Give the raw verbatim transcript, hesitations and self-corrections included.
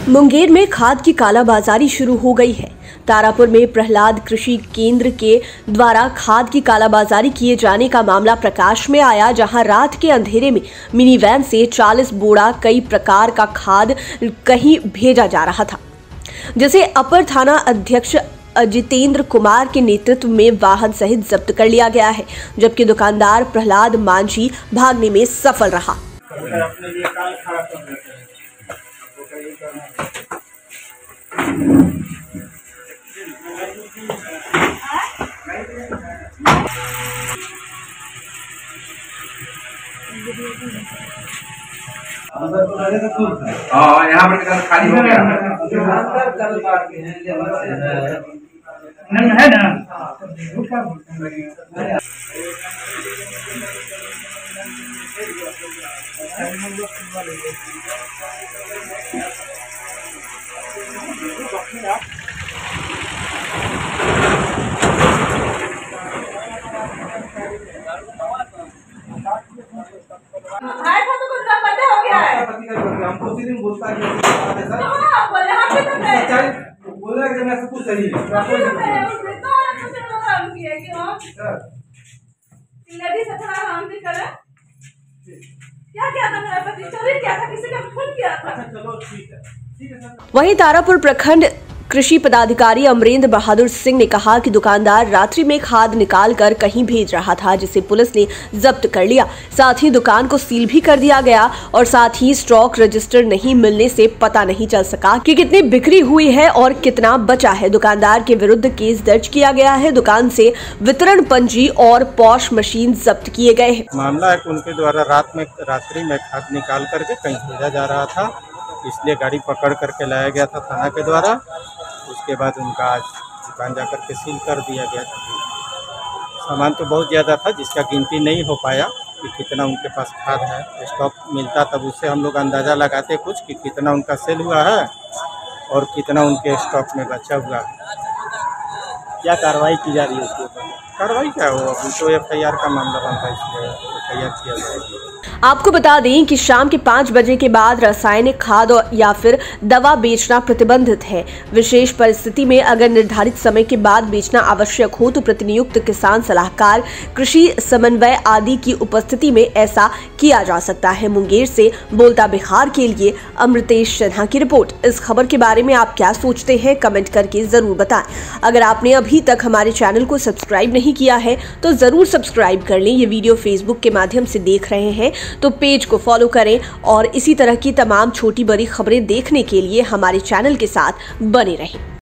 मुंगेर में खाद की कालाबाजारी शुरू हो गई है। तारापुर में प्रहलाद कृषि केंद्र के द्वारा खाद की कालाबाजारी किए जाने का मामला प्रकाश में आया, जहां रात के अंधेरे में मिनी वैन से चालीस बोरा कई प्रकार का खाद कहीं भेजा जा रहा था, जिसे अपर थाना अध्यक्ष जितेंद्र कुमार के नेतृत्व में वाहन सहित जब्त कर लिया गया है, जबकि दुकानदार प्रहलाद मांझी भागने में सफल रहा। हाँ, यहाँ पर खाली हो गया है ना। हमको उसी दिन बोलता है सर हां बोले हां पे तो सच्चाई बोल रहा है कि मैं सब कुछ सही है तो कुछ काम किया कि हां सर नदी सचरा हम भी करा क्या क्या था, मेरा पति चोरी किया था, किसी का खून किया था। अच्छा चलो ठीक है ठीक है सर। वहीं तारापुर प्रखंड कृषि पदाधिकारी अमरेंद्र बहादुर सिंह ने कहा कि दुकानदार रात्रि में खाद निकालकर कहीं भेज रहा था, जिसे पुलिस ने जब्त कर लिया। साथ ही दुकान को सील भी कर दिया गया और साथ ही स्टॉक रजिस्टर नहीं मिलने से पता नहीं चल सका कि कितनी बिक्री हुई है और कितना बचा है। दुकानदार के विरुद्ध केस दर्ज किया गया है। दुकान से वितरण पंजी और पॉश मशीन जब्त किए गए हैं। मामला है कि उनके द्वारा रात में रात्रि में खाद निकाल करके कहीं भेजा जा रहा था, इसलिए गाड़ी पकड़ करके लाया गया था थाना के द्वारा। उसके बाद उनका आज दुकान जाकर के सील कर दिया गया। सामान तो बहुत ज़्यादा था, जिसका गिनती नहीं हो पाया कि कितना उनके पास खाद है। स्टॉक मिलता तब उससे हम लोग अंदाज़ा लगाते कुछ कि कितना उनका सेल हुआ है और कितना उनके स्टॉक में बचा हुआ है। क्या कार्रवाई की जा रही है उसके ऊपर? कार्रवाई क्या हो, अभी तो एफ आई आर का मामला बनता है, इसलिए एफ आई आर किया जाएगा। आपको बता दें कि शाम के पाँच बजे के बाद रासायनिक खाद या फिर दवा बेचना प्रतिबंधित है। विशेष परिस्थिति में अगर निर्धारित समय के बाद बेचना आवश्यक हो तो प्रतिनियुक्त किसान सलाहकार, कृषि समन्वय आदि की उपस्थिति में ऐसा किया जा सकता है। मुंगेर से बोलता बिहार के लिए अमृतेश सिन्हा की रिपोर्ट। इस खबर के बारे में आप क्या सोचते हैं, कमेंट करके जरूर बताएं। अगर आपने अभी तक हमारे चैनल को सब्सक्राइब नहीं किया है तो जरूर सब्सक्राइब कर लें। ये वीडियो फेसबुक के माध्यम से देख रहे हैं तो पेज को फॉलो करें और इसी तरह की तमाम छोटी बड़ी खबरें देखने के लिए हमारे चैनल के साथ बने रहें।